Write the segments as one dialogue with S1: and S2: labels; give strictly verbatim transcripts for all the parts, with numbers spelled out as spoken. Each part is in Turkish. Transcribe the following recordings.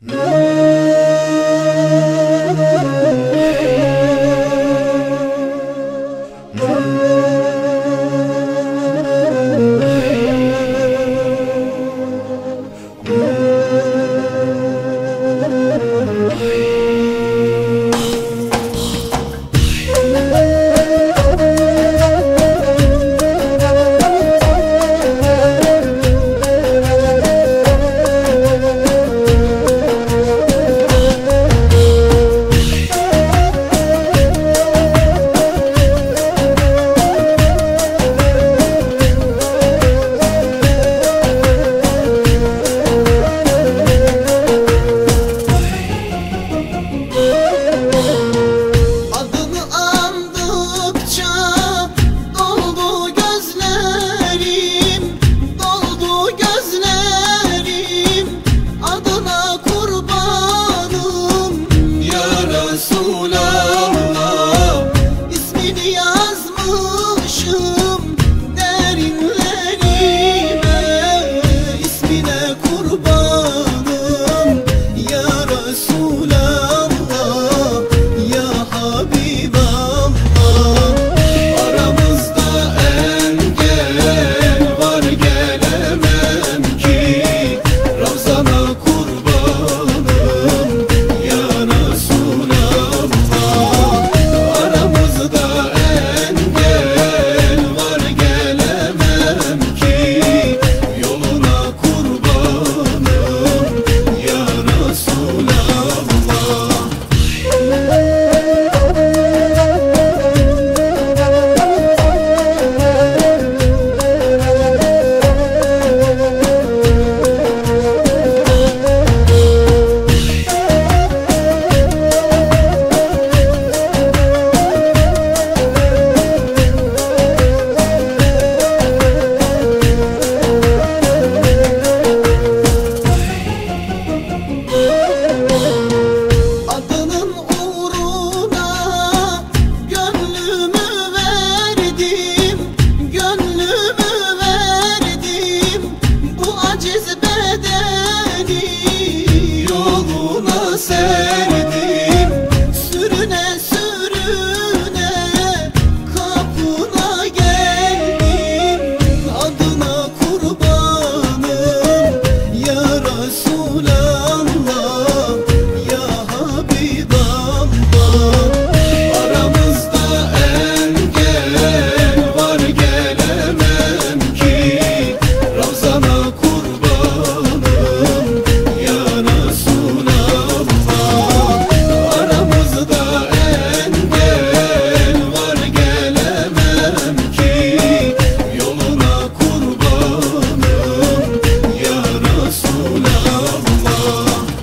S1: Resulallah.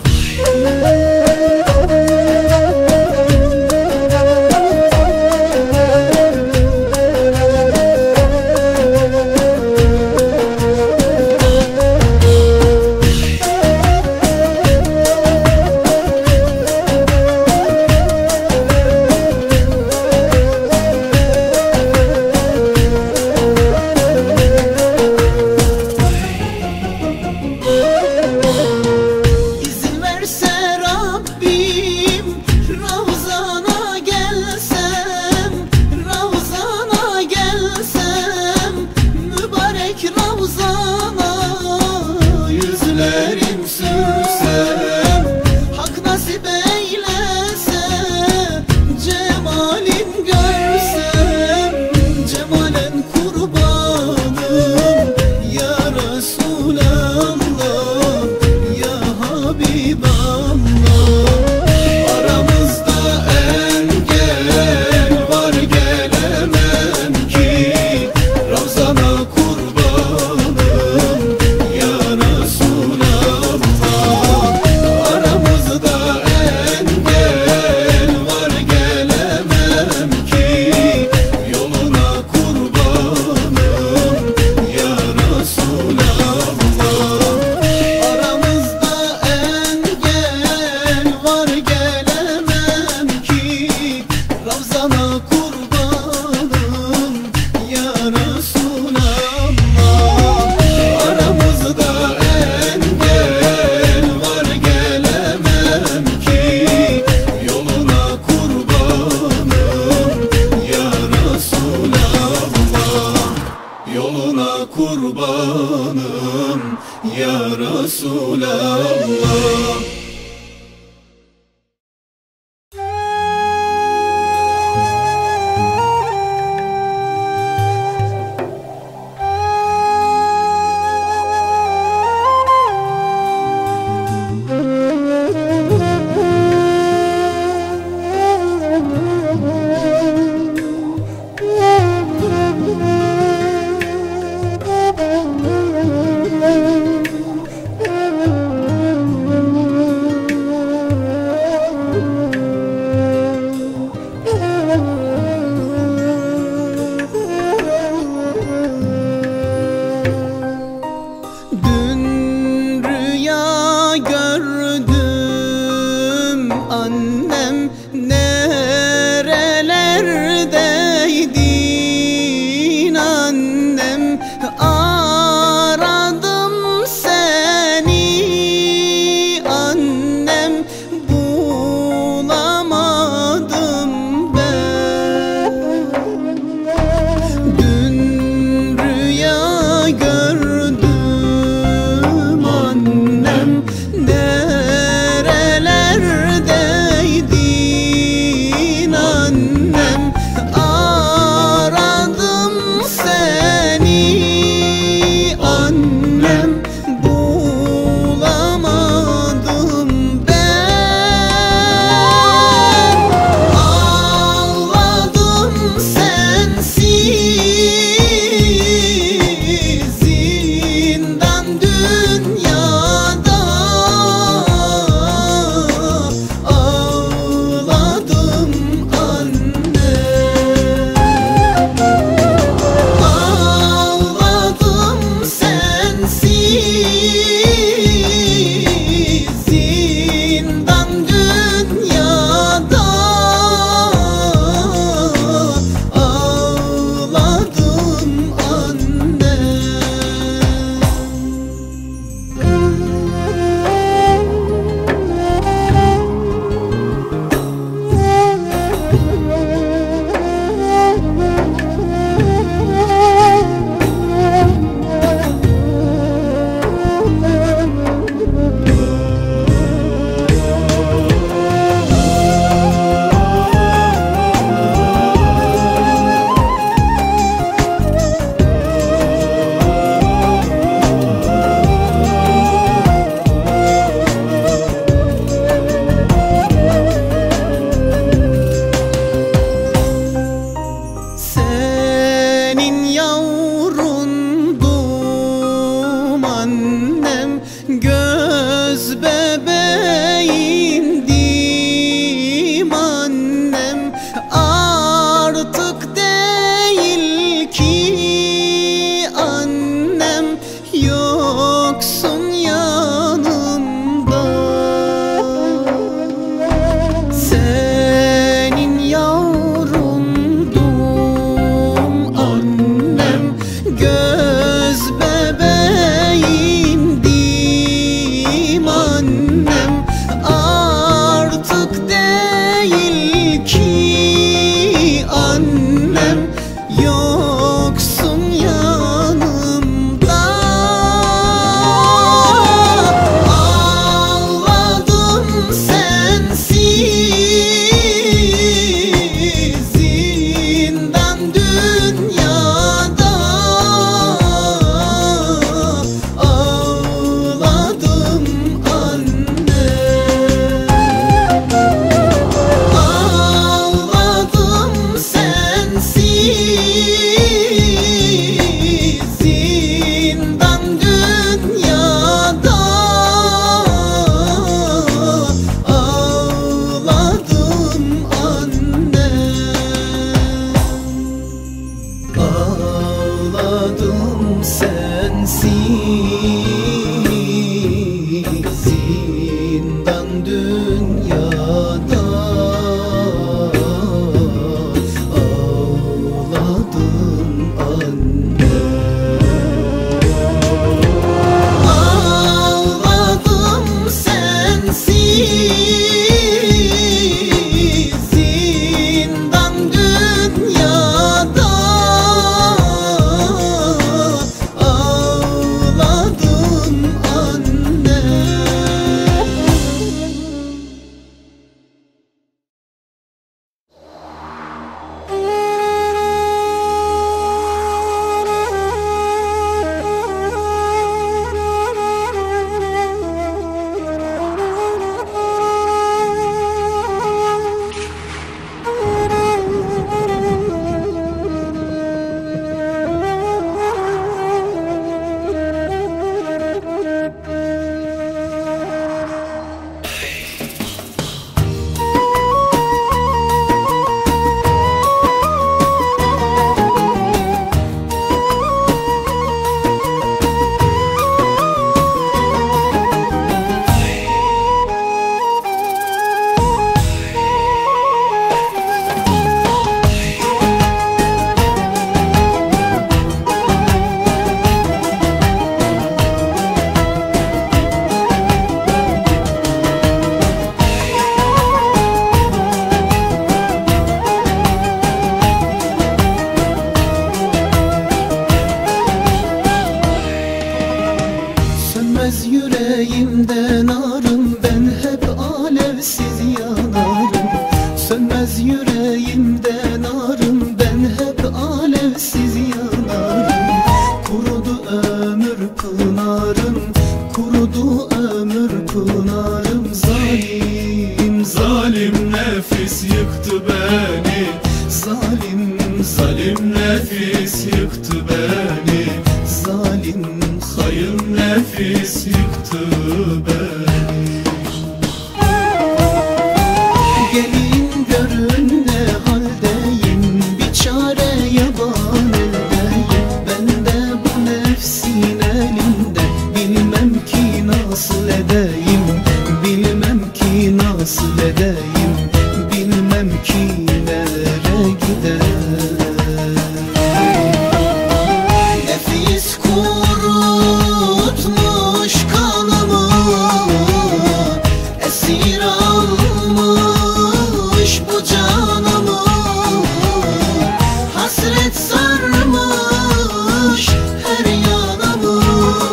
S1: Allah.
S2: Ağladım anne.
S1: narım, ben hep alevsiz yanarım. Sönmez yüreğimde narım, ben hep alevsiz yanarım. Kurudu ömür pınarım, kurudu ömür pınarım. Zalim,
S2: Zalim nefis yıktı beni,
S1: zalim,
S2: zalim nefis yıktı beni,
S1: zalim,
S2: hayın nefis yıktı beni.
S1: gelin görün ne haldeyim, bir çare yaban eldeyim. Ben de bu nefsin elinde, bilmem ki nasıl edeyim, bilmem ki nasıl edeyim, bilmem ki nereye gider. Nefis kurutmuş kanımı, esir almış bu canımı. Hasret sarmış her yanımı,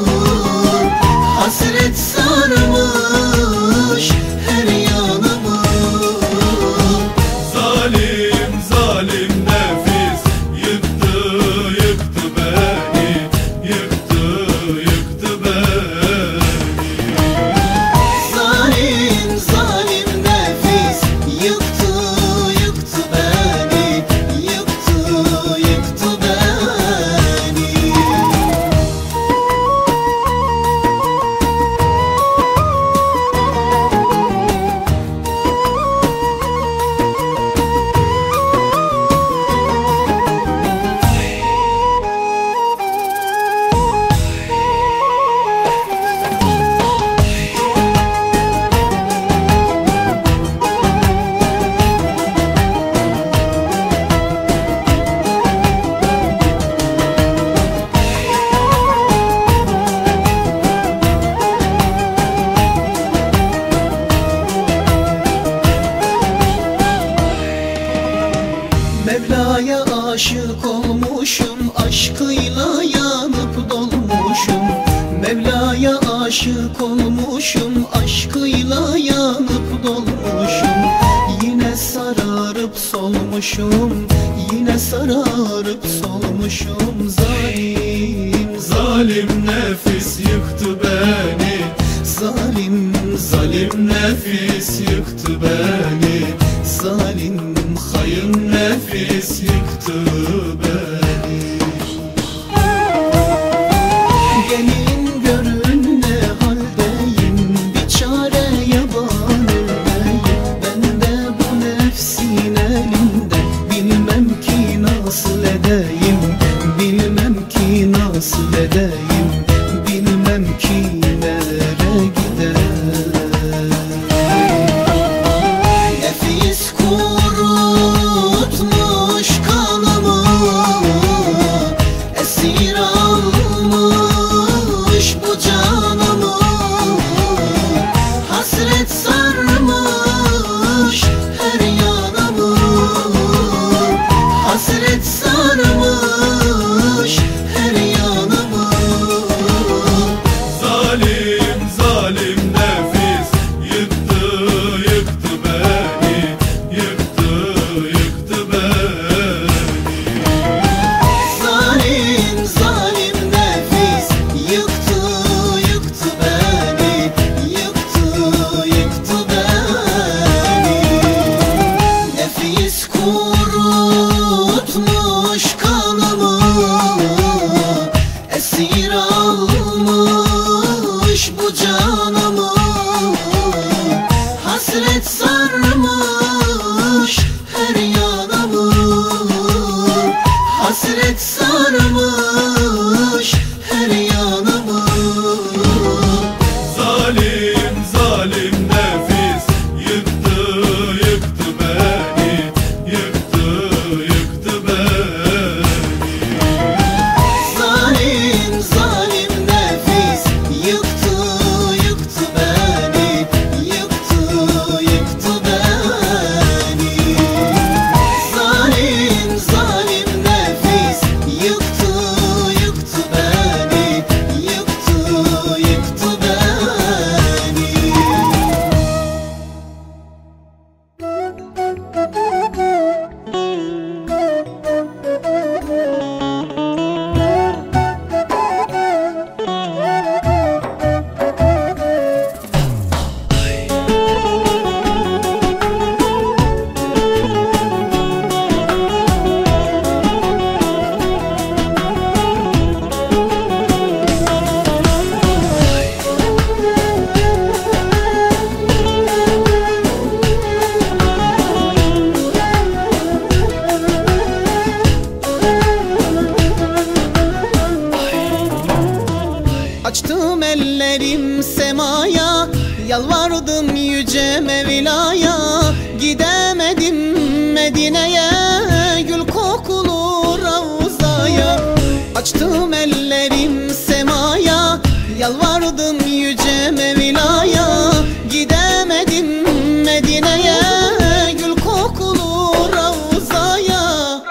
S1: hasret sarmış her yanımı.
S2: Zalim, zalim nefis yıktı, yıktı beni, yıktı, yıktı beni.
S1: Zalim, zalim nefis yıktı, yıktı beni, yıktı, yıktı beni. Mevla'ya aşık olmuşum, aşkıyla yanıp dolmuşum. Mevla'ya aşık olmuşum, aşkıyla yanıp dolmuşum. Yine sararıp solmuşum, yine sararıp solmuşum. Zalim,
S2: Zalim nefis yıktı beni,
S1: zalim,
S2: zalim nefis yıktı beni,
S1: zalim,
S2: hayın nefis yıktı beni.
S1: gelin görün ne haldeyim, bir çare yaban eldeyim. Ben de bu nefsin elinde, bilmem ki nasıl edeyim, bilmem ki nasıl edeyim, bilmem ki nereye gider. Nefis kurutmuş kanımı, esir almış bu canımı. Hasret sarmış her yanımı, hasret sarmış her yanımı.
S2: Zalim, zalim nefis yıktı, yıktı beni, yıktı, yıktı beni.
S1: Zalim, zalim nefis yıktı, yıktı beni, yıktı, yıktı beni.
S3: Yalvardım yüce Mevla'ya, gidemedim Medine'ye, gül kokulu Ravza'ya. Açtım ellerim semaya, yalvardım yüce Mevla'ya, gidemedim Medine'ye, gül kokulu Ravza'ya.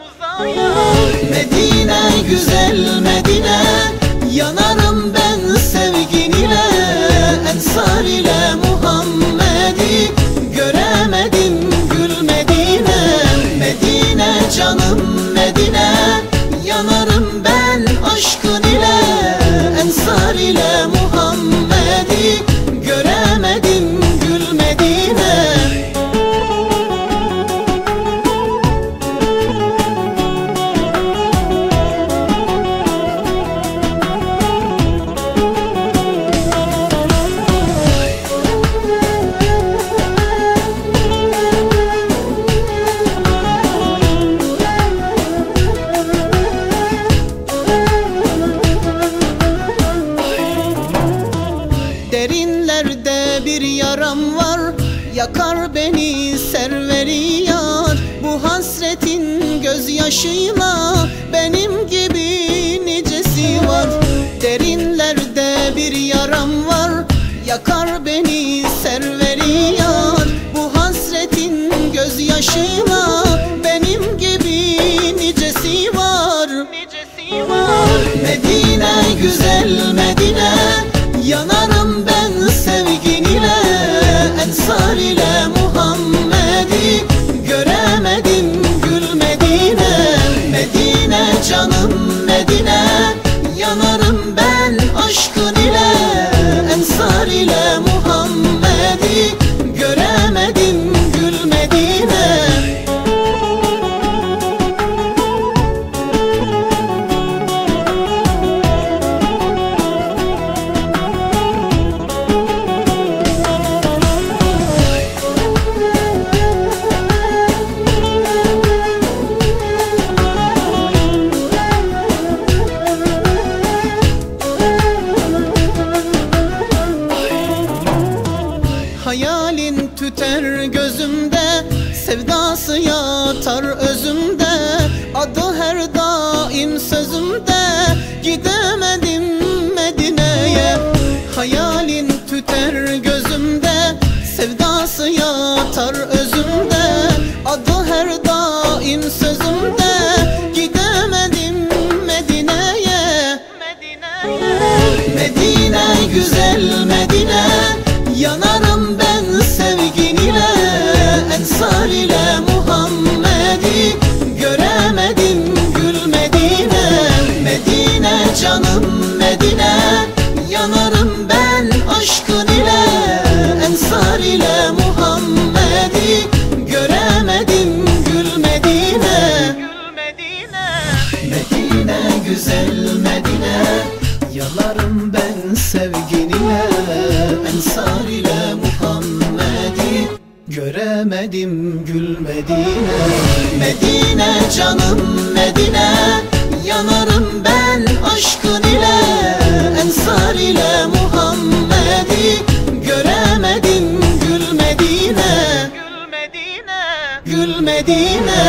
S1: Medine güzel Medine, yanarım ben sevgin ile. Ensar ile Muhammed'i göremedim gül Medine. Medine canım Medine, yanarım ben aşkın ile. Ensar ile Muhammed'i göremedim gül Medine.
S3: Derinlerde bir yaram var, yakar beni serveri yar. Bu hasretin gözyaşıyla benim gibi nicesi var. Derinlerde bir yaram var, yakar beni serveri yar. Bu hasretin gözyaşıyla benim gibi nicesi var.
S1: Medine güzel Medine, yanarım ben sevgin ile. Ensar ile Muhammed'i göremedim gül Medine. Medine canım Medine, yanarım ben aşkın ile. Ensar ile Muhammed'i göremedim gül Medine.
S3: Hayalin tüter gözümde, sevdası yatar özümde. Adı her daim sözümde, gidemedim Medine'ye. Hayalin tüter gözümde, sevdası yatar özümde. Adı her daim sözümde, gidemedim Medine'ye.
S1: Medine güzel Medine, yanarım ben sevgin ile. Ensar ile Muhammed'i göremedim gül Medine. Medine canım Medine, yanarım ben aşkın ile. Ensar ile Muhammed'i göremedim gül Medine. Medine güzel Medine, yanarım ben sevgin ile. Ensar ile Muhammed'i göremedim gül Medine. Medine canım Medine, yanarım ben aşkın ile. Ensar ile Muhammed'i göremedim gül Medine. Gül Medine.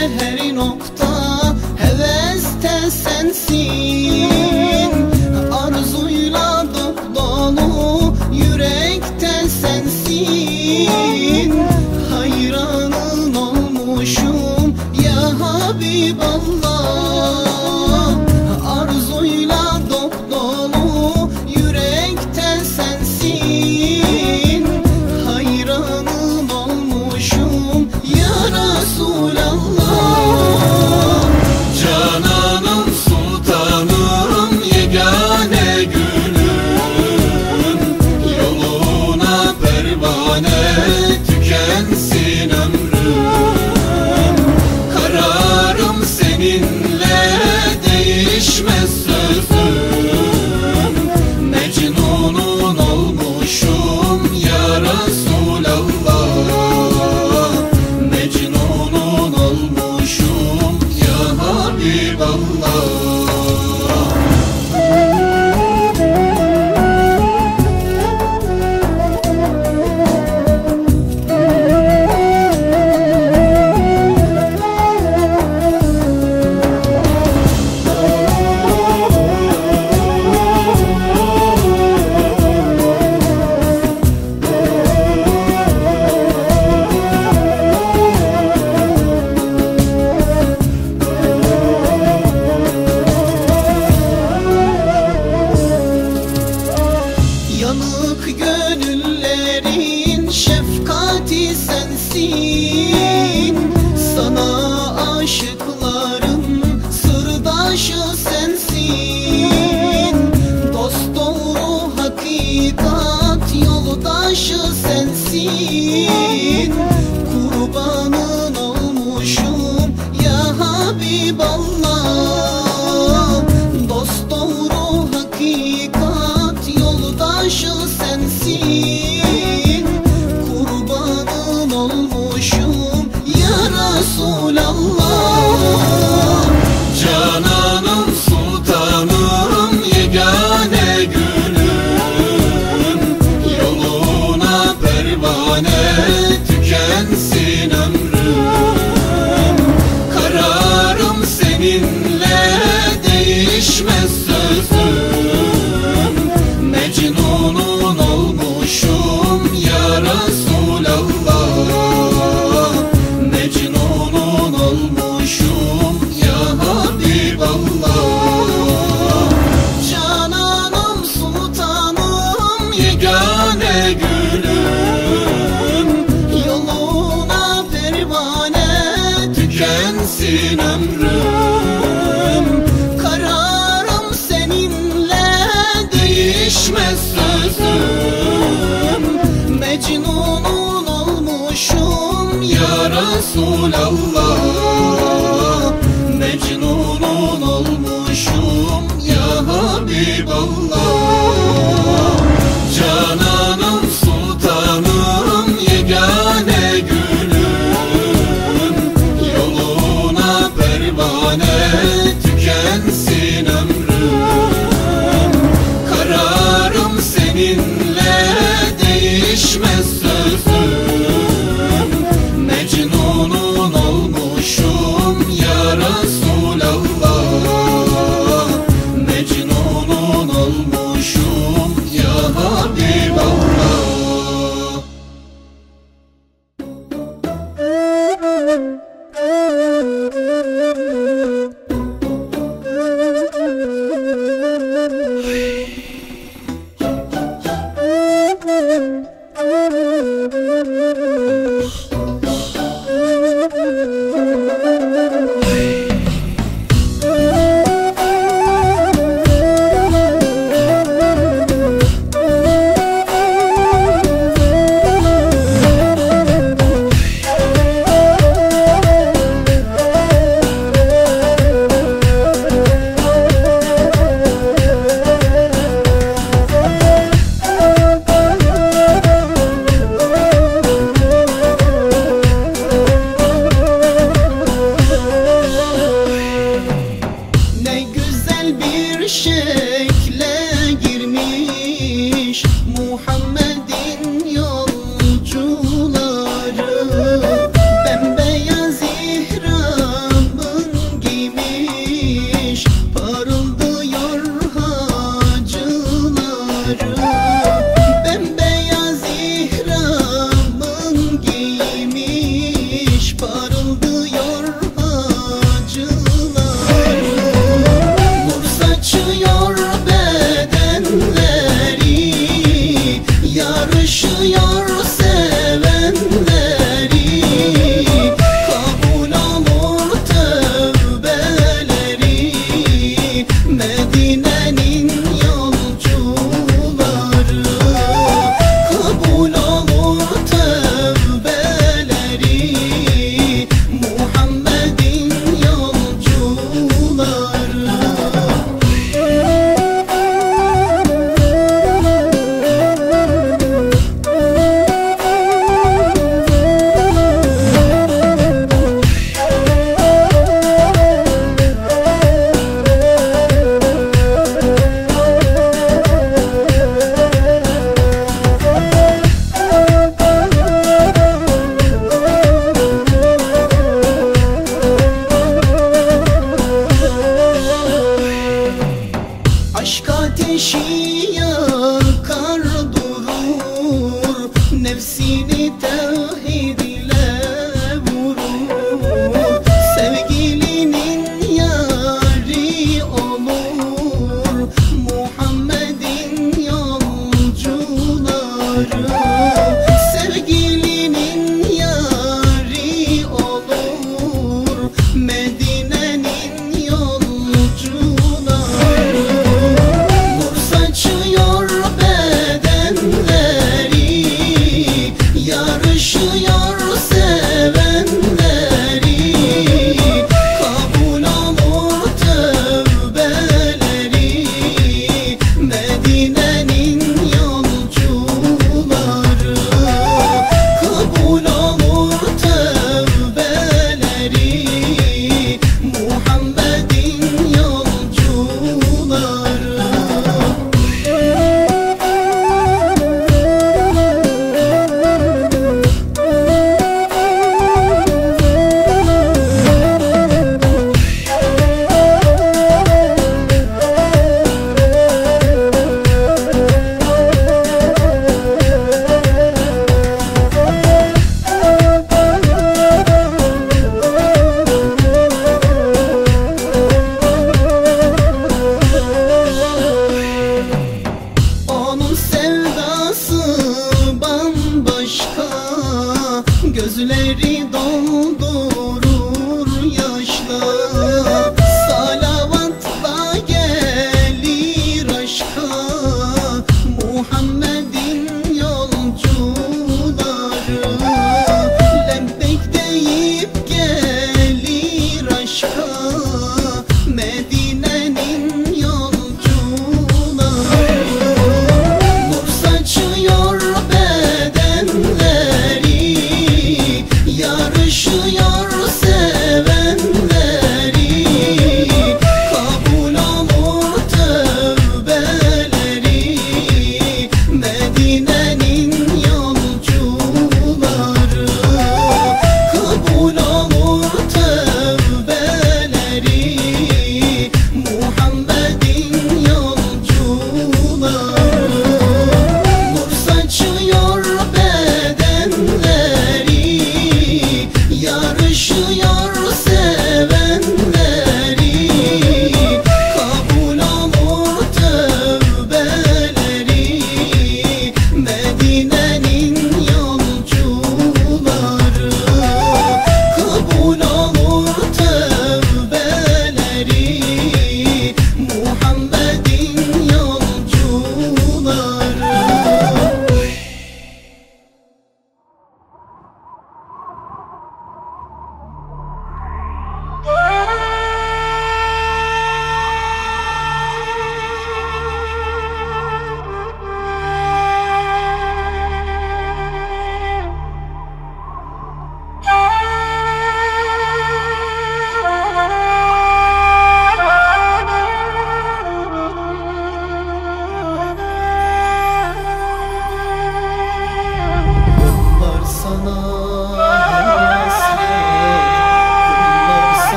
S3: her nokta heveste sensin. Arzuyla dop dolu yürekte sensin. Hayranın olmuşum ya Habiballah. Arzuyla dop dolu yürekte sensin. Hayranın olmuşum ya Resulallah.
S2: Cananım sultanım yegane gülüm, yoluna pervane tükensin ömrüm. Kararım seninle değişmez sözüm. Mecnunun olmuşum ya Resulallah. Mecnunun olmuşum ya Habiballah.
S3: Yanık gönüllerin şefkati sensin. Sana aşıkların sırdaşı sensin. Dost doğru hakikat yoldaşı sensin. Kurbanın olmuşum ya Habiballah. Dost doğru hakikat yoldaşı sensin. Kurbanın olmuşum ya Resulallah.
S2: Cananım sultanım yegane gülüm, yoluna pervane tükensin ömrüm. Kararım seninle değişmez sözüm. Mecnunun olmuşum ya Resulallah. Mecnunun olmuşum ya Habiballah.
S3: Cananım sultanım
S2: Yegane gülüm,
S3: yoluna pervane
S2: tükensin ömrüm.
S3: kararım seninle
S2: Değişmez sözüm.
S3: Mecnunun olmuşum
S2: Ya Resulallah. Mecnunun olmuşum ya Habiballah. Cananım sultanım yegane gülüm, yoluna pervane tükensin ömrüm. Kararım seninle değişmez sözüm. Mecnunun olmuşum ya Resulallah. Mecnunun olmuşum ya Habiballah.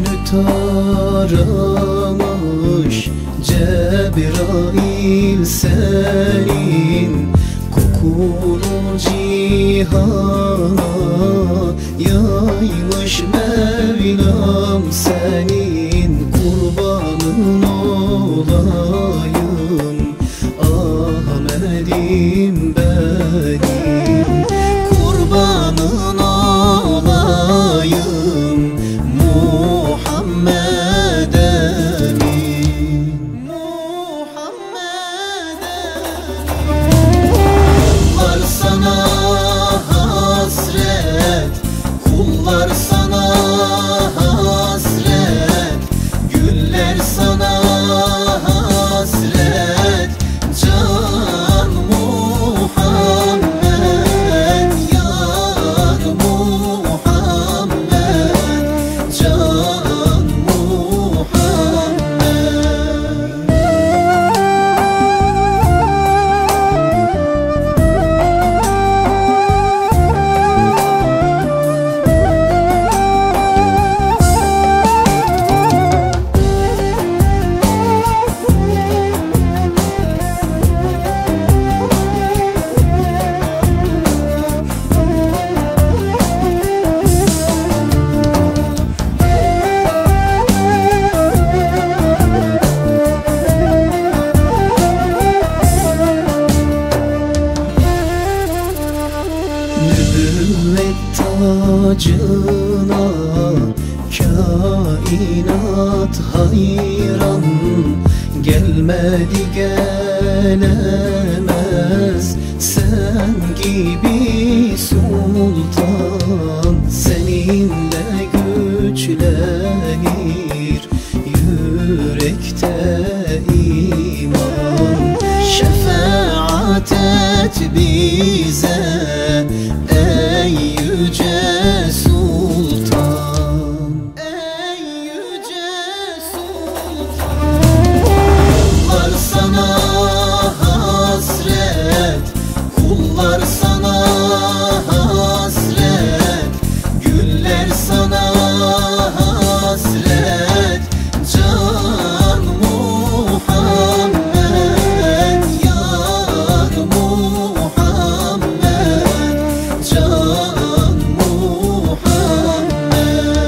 S1: gönlü taramış Cebrail senin kokunu cihana yaymış Mevlam senin kurbanın olayım Ahmet'im benim kurbanın olayım Muhammed Emin Muhammed Emin Kullar sana hasret kullar sana hasret güller sana hasret can Muhammed yar Muhammed can Muhammed Nübüvvet tacına kainat hayran Gelmedi gelemez sen gibi sultan Seninle güçlenir yürekte iman Şefaat et bize ey yüce sultan Ey yüce sultan Kullar sana hasret kullar sana hasret güller sana hasret can Muhammed yar Muhammed can Muhammed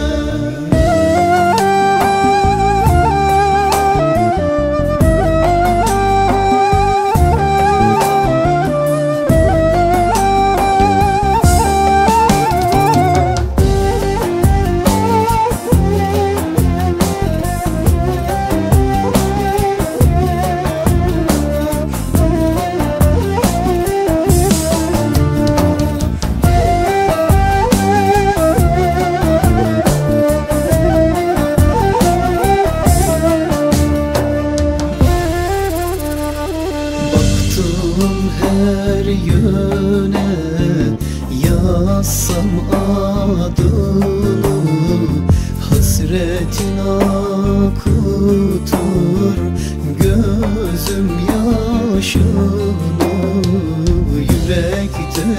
S1: Baktım her yöne yazsam adını Hasretin akıtır gözüm yaşını Yürekte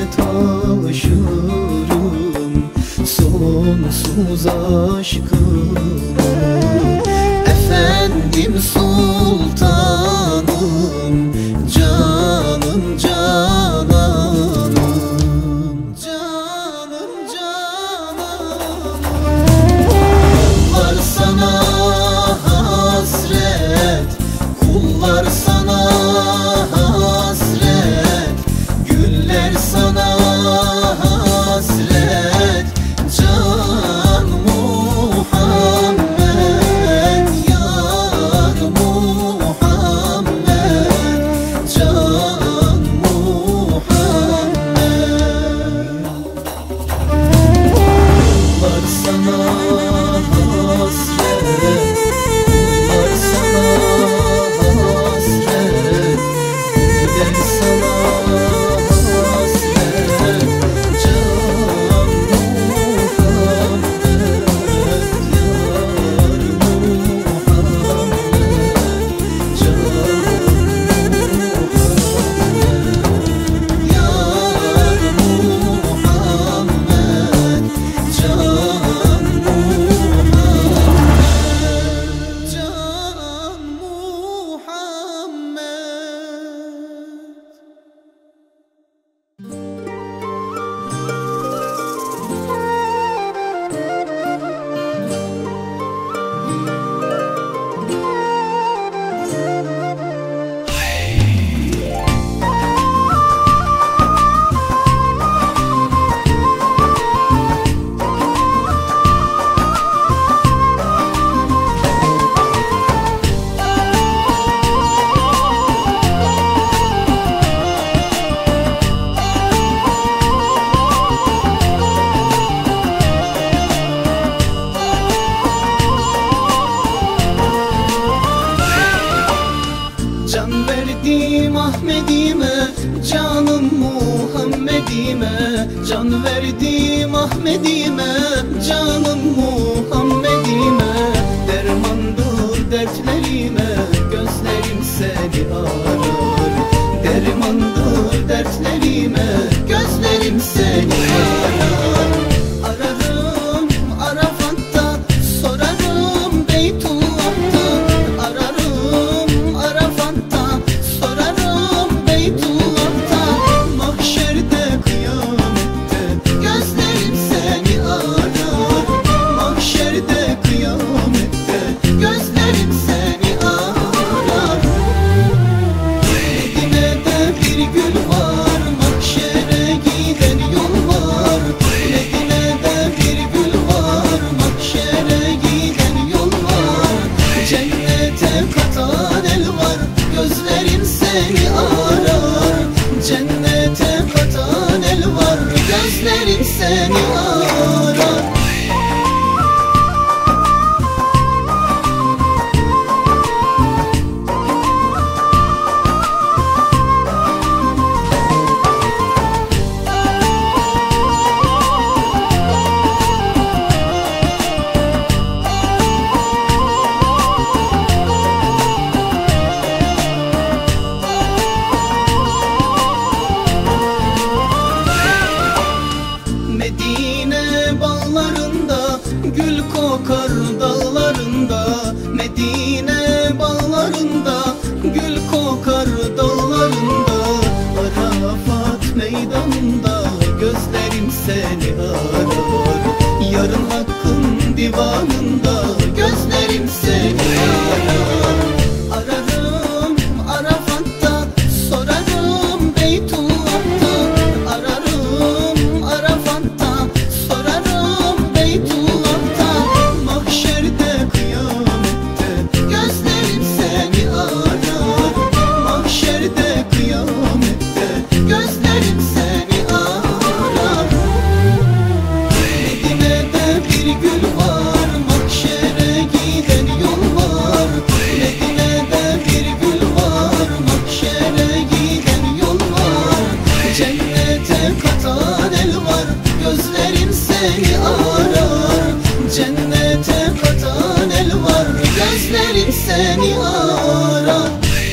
S1: taşırım sonsuz aşkını Efendim sultanım canım cananım canım cananım Kullar sana hasret kullar sana hasret güller sana hasret can Muhammed yar Muhammed
S3: Can verdim Ahmet'ime, canım Muhammed'ime. Dermandır dertlerime, gözlerim seni arar. Dermandır dertlerime, gözlerim seni arar. Ararım Arafat'ta, sorarım Beytullah'ta. Ararım Arafat'ta, sorarım Beytullah'ta. Mahşerde kıyamette, gözlerim seni arar. Mahşerde kıyamette, gözlerim seni arar. Medine'de bir gül var, mahşere giden yol var. Medine'de bir gül var, mahşere giden yol var. Cennete katan el var, gözlerim seni arar. Cennete katan el var, gözlerim seni arar. Medine bağlarında, gül kokar dağlarında. Medine bağlarında, gül kokar dağlarında. Arafat meydanında, gözlerim seni arar. Yarın hakkın divanında, gözlerim seni arar. Ararım Arafat'ta, sorarım Beytullah'ta. Ararım Arafat'ta, sorarım Beytullah'ta. Mahşerde kıyamette, gözlerim seni arar. Mahşerde kıyamette, gözlerim seni arar. Medine'de bir gül var, mahşere giden yol var. Medine'de bir gül var, mahşere giden yol var. Cennete katan el var, gözlerim seni arar. Cennete katan el var, gözlerim seni arar.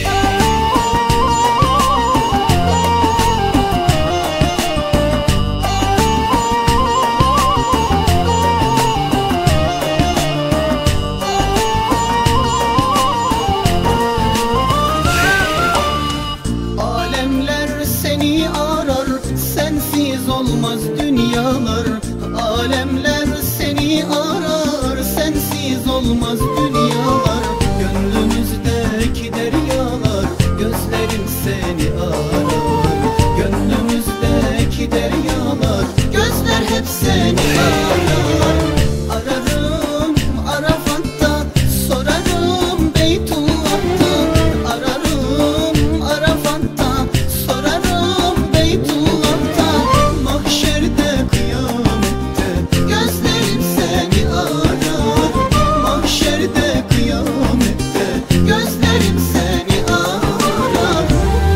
S3: Alemler seni arar, sensiz olmaz dünyalar. Alemler seni arar, sensiz olmaz dünyalar. Gönlümüzdeki deryalar, gözlerim seni arar. Gönlümüzdeki deryalar, gözler hep seni arar. Ararım Arafat'ta, sorarım Beytullah'ta. Ararım Arafat'ta, sorarım Beytullah'ta. Mahşerde kıyamette, gözlerim seni arar. Mahşerde kıyamette, gözlerim seni arar.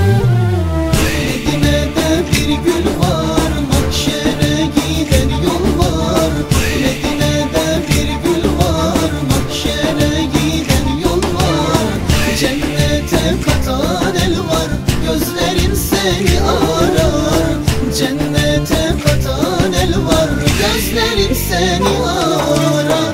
S3: Medine'de bir gül var, mahşere giden yol var. Medine'de bir gül var, mahşere giden yol var. Cennete katan el var, gözlerim seni arar. Cennete katan el var, gözlerim seni arar.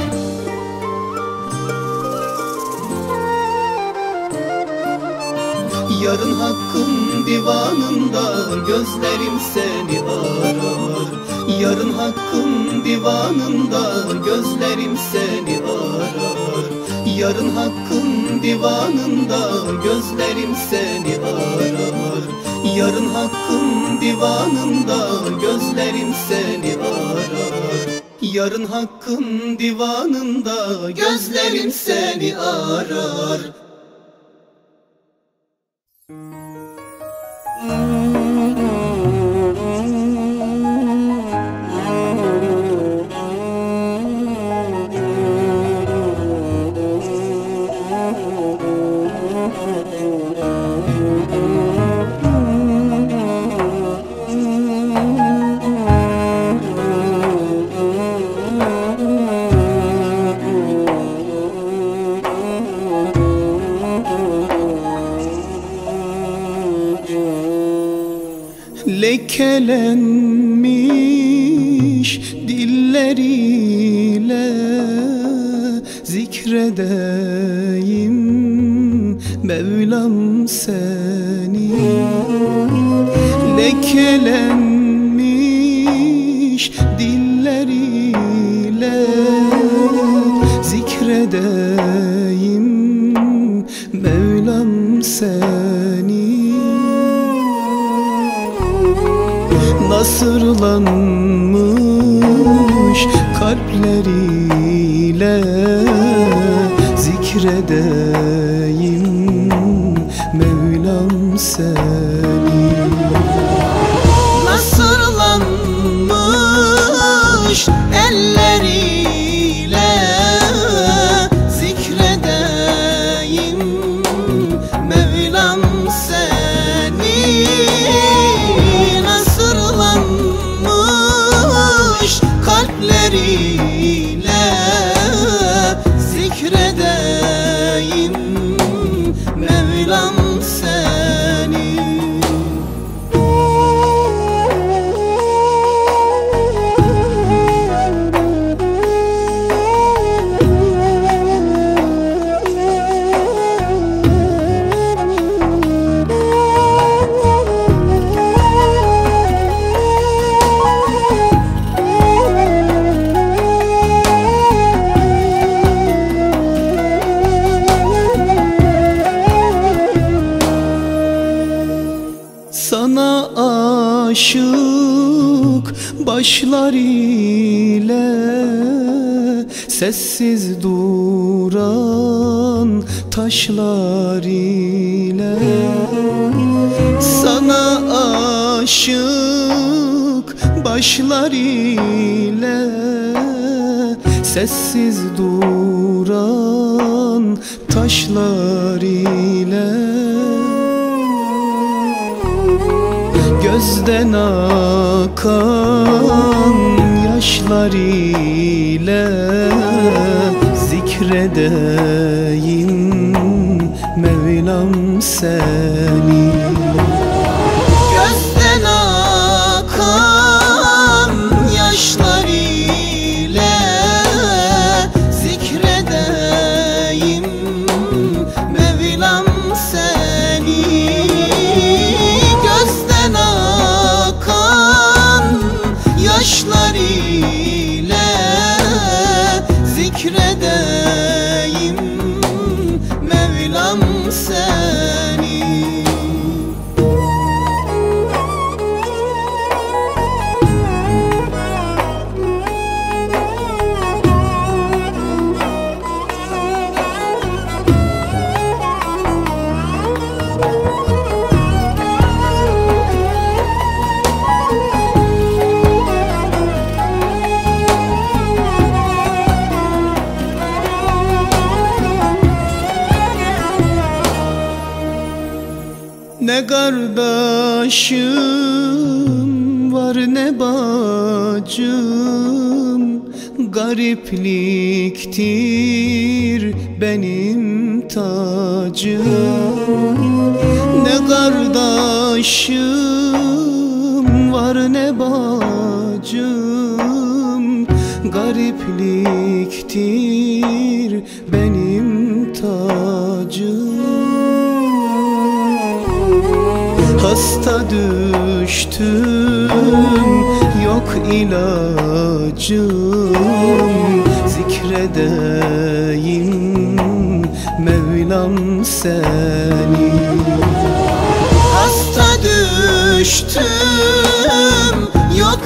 S3: Yarın hakkın divanında, gözlerim seni arar. Yarın hakkın divanında, gözlerim seni arar. Yarın hakkın divanında, gözlerim seni arar. Yarın hakkın divanında, gözlerim seni arar. Yarın hakkın divanında, gözlerim seni arar. lekelenmiş dilleriyle zikredeyim Mevlam seni. Lekelenmiş dilleriyle zikredeyim Mevlam seni. Nasırlanmış kalpleriyle zikredeyim Mevlam seni.
S1: Nasırlanmış elleriyle zikredeyim Mevlam seni. Nasırlanmış kalpleriyle zikredeyim Mevlam seni.
S3: Sana aşık başlar ile sessiz duran taşlar ile. Sana aşık başlar ile sessiz duran taşlar ile gözden akan yaşlar ile zikredeyim Mevlam seni.
S1: Gözden akan yaşlar ile zikredeyim Mevlam seni. Gözden akan yaşlar ile zikredeyim Mevlam seni.
S3: Ne kardeşim var ne bacım, garipliktir benim tacım. Ne kardeşim var ne bacım, garipliktir benim tacım. Hasta düştüm yok ilacım, zikredeyim Mevlam seni.
S1: Hasta düştüm yok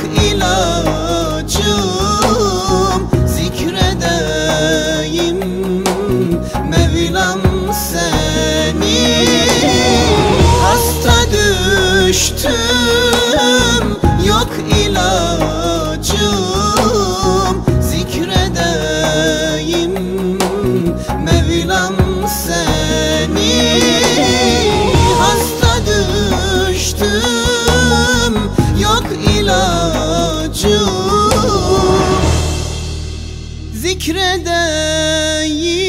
S1: ilacım, zikredeyim Mevlam seni. Hasta düştüm yok ilacım, zikredeyim Mevlam seni. Hasta düştüm yok ilacım, zikredeyim